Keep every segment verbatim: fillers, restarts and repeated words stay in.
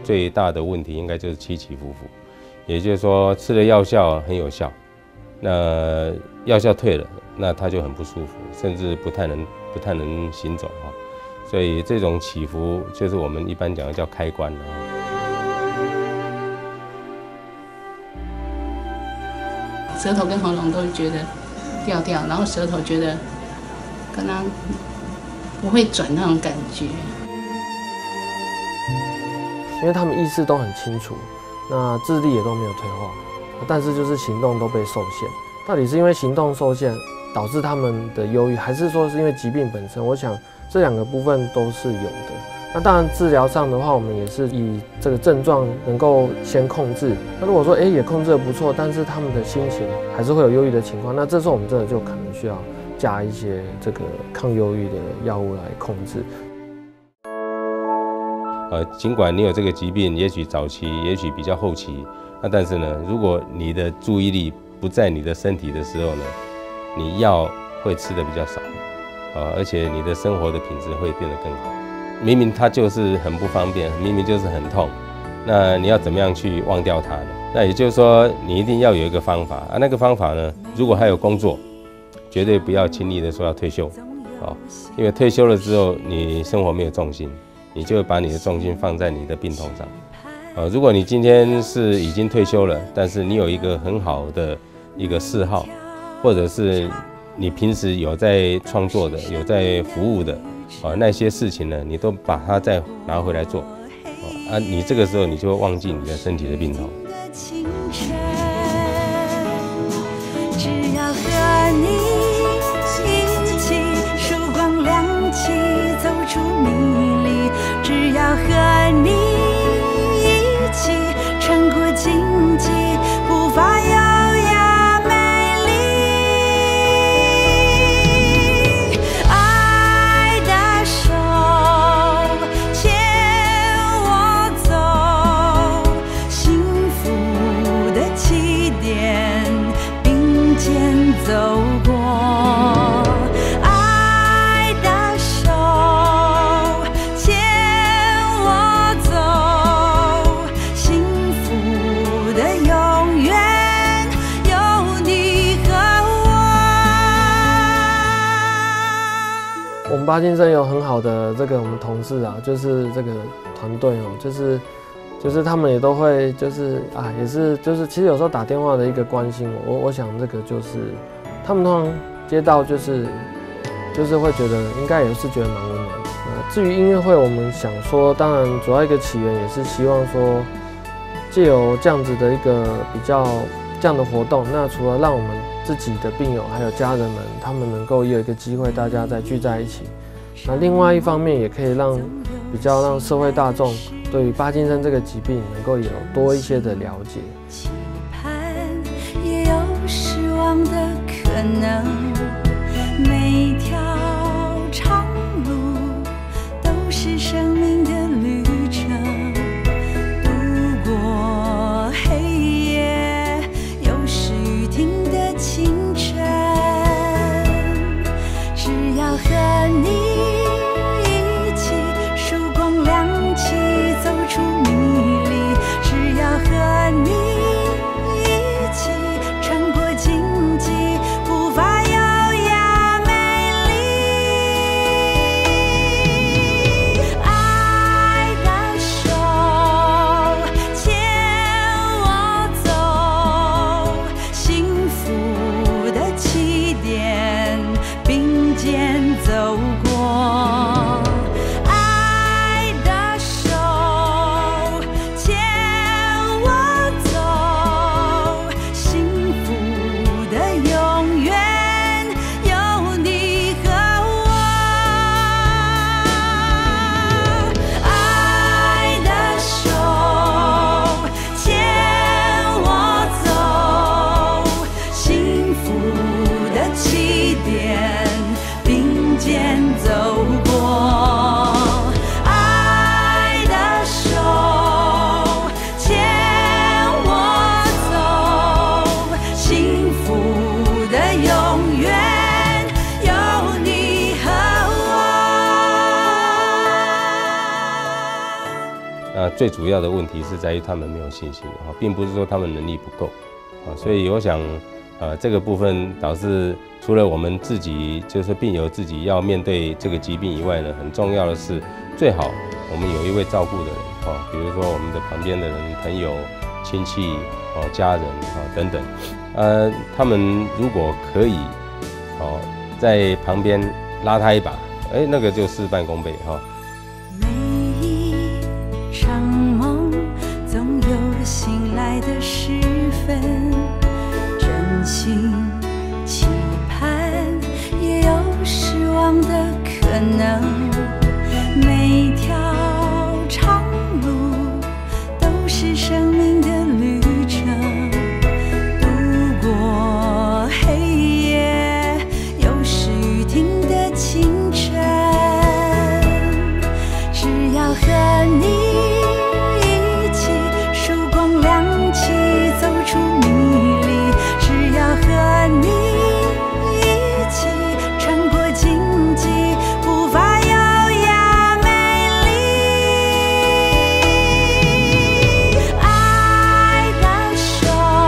最大的问题应该就是起起伏伏，也就是说吃了药效很有效，那药效退了，那他就很不舒服，甚至不太能不太能行走哈。所以这种起伏就是我们一般讲的叫开关啊。 舌头跟喉咙都觉得掉掉，然后舌头觉得刚刚不会转那种感觉。 因为他们意识都很清楚，那智力也都没有退化，但是就是行动都被受限。到底是因为行动受限导致他们的忧郁，还是说是因为疾病本身？我想这两个部分都是有的。那当然治疗上的话，我们也是以这个症状能够先控制。那如果说哎也控制得不错，但是他们的心情还是会有忧郁的情况，那这时候我们真的就可能需要加一些这个抗忧郁的药物来控制。 呃，尽管你有这个疾病，也许早期，也许比较后期，那但是呢，如果你的注意力不在你的身体的时候呢，你药会吃的比较少，啊，而且你的生活的品质会变得更好。明明它就是很不方便，明明就是很痛，那你要怎么样去忘掉它呢？那也就是说，你一定要有一个方法啊，那个方法呢，如果还有工作，绝对不要轻易的说要退休，啊，因为退休了之后，你生活没有重心。你就把你的重心放在你的病痛上，呃，如果你今天是已经退休了，但是你有一个很好的一个嗜好，或者是你平时有在创作的、有在服务的，啊，那些事情呢，你都把它再拿回来做，啊，你这个时候你就会忘记你的身体的病痛。只要和你一起，曙光亮起，走出迷离。只要和你一起穿过荆棘，步伐优雅美丽。爱的手牵我走，幸福的起点并肩走过。 我们巴金森有很好的这个我们同事啊，就是这个团队哦，就是就是他们也都会就是啊，也是就是其实有时候打电话的一个关心我，我我想这个就是他们通常接到就是就是会觉得应该也是觉得蛮温暖的。那至于音乐会，我们想说，当然主要一个起源也是希望说借由这样子的一个比较这样的活动，那除了让我们自己的病友还有家人们，他们能够也有一个机会，大家再聚在一起。那另外一方面，也可以让比较让社会大众对于巴金森这个疾病能够有多一些的了解。期盼也有失望的可能，每一条长路都是生命的旅程。度过黑夜，又是雨停的清晨。只要和你一起，曙光亮起，走出迷离。只要和你一起，穿过荆棘，步伐优雅美丽。 那最主要的问题是在于他们没有信心啊，并不是说他们能力不够啊，所以我想，呃，这个部分导致除了我们自己就是病友自己要面对这个疾病以外呢，很重要的是最好我们有一位照顾的人啊，比如说我们的旁边的人、朋友、亲戚哦、家人啊等等，呃，他们如果可以哦在旁边拉他一把，哎，那个就事半功倍哈。 每一场梦总有醒来的时分，真心期盼也有失望的可能。每一条长路都是生命的旅程，度过黑夜，又是雨停的清晨。只要和你一起，曙光亮起，走出迷离。只要和你一起，穿过荆棘，步伐优雅美丽。爱的手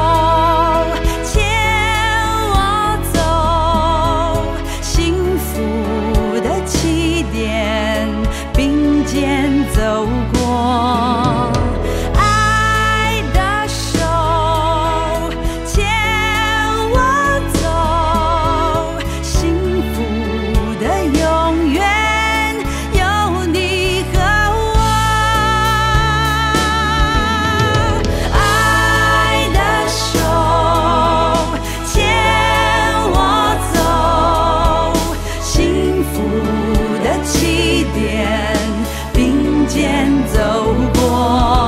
牵我走，幸福的起点并肩走过。爱的手牵我走，幸福的永远有你和我。爱的手牵我走，幸福的起点并肩走过。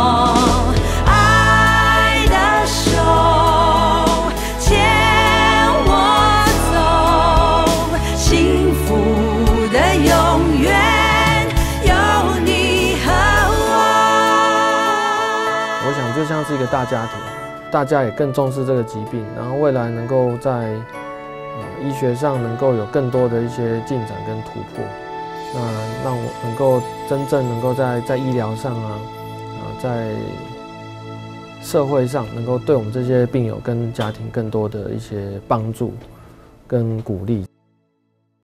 爱的手牵我走，幸福的永远有你和我。 我想就像是一个大家庭，大家也更重视这个疾病，然后未来能够在呃医学上能够有更多的一些进展跟突破，那让我能够真正能够在在医疗上啊啊在社会上能够对我们这些病友跟家庭更多的一些帮助跟鼓励。